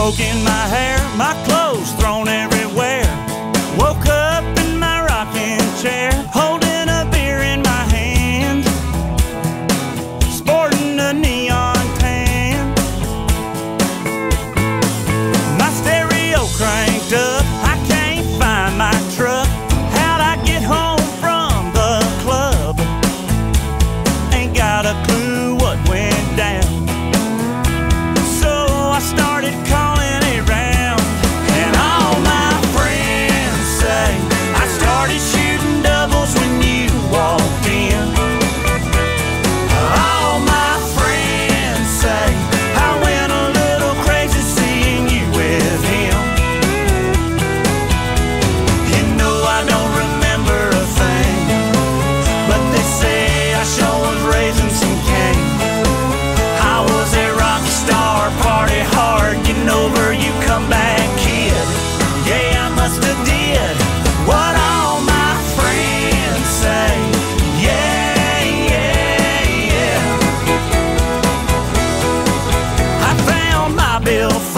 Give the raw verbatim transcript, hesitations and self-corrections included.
smoke in my hair, my clothes thrown everywhere. Woke up in my rocking chair, holding a beer in my hand, sporting a neon tan. My stereo cranked up, I can't find my truck. How'd I get home from the club? Ain't got a clue what went down. So I started calling around, and all my friends say I started shooting doubles when you walked in. All my friends say I went a little crazy seeing you with him. You know I don't remember a thing, but they say I sure was raising some cain. I was a rock star, party hard, getting over you come back kid. Yeah, I must have did what all my friends say. Yeah, yeah, yeah. I found my billfold